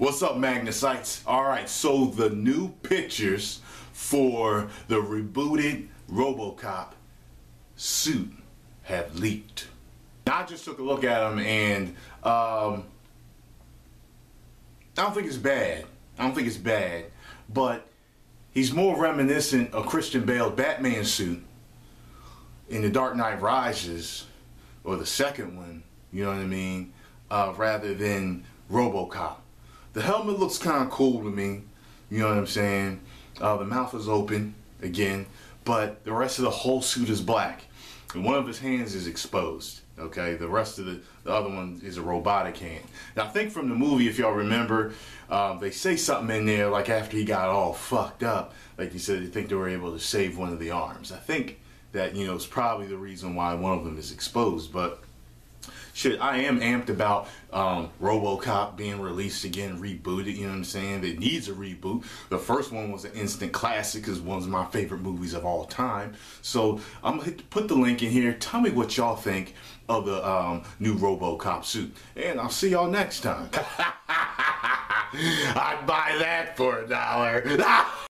What's up, Magnusites? Alright, so the new pictures for the rebooted RoboCop suit have leaked. Now, I just took a look at them and I don't think it's bad. But he's more reminiscent of Christian Bale's Batman suit in The Dark Knight Rises, or the second one, you know what I mean, rather than RoboCop. The helmet looks kind of cool to me, you know what I'm saying? The mouth is open, again, but the rest of the whole suit is black. And one of his hands is exposed, okay? The rest of the other one is a robotic hand. Now, I think from the movie, if y'all remember, they say something in there, like after he got all fucked up, like they said, they think they were able to save one of the arms. I think that, you know, it's probably the reason why one of them is exposed, but shit, I am amped about RoboCop being released again, rebooted, you know what I'm saying? It needs a reboot. The first one was an instant classic, because one of my favorite movies of all time. So I'm going to put the link in here. Tell me what y'all think of the new RoboCop suit. And I'll see y'all next time. I'd buy that for $1.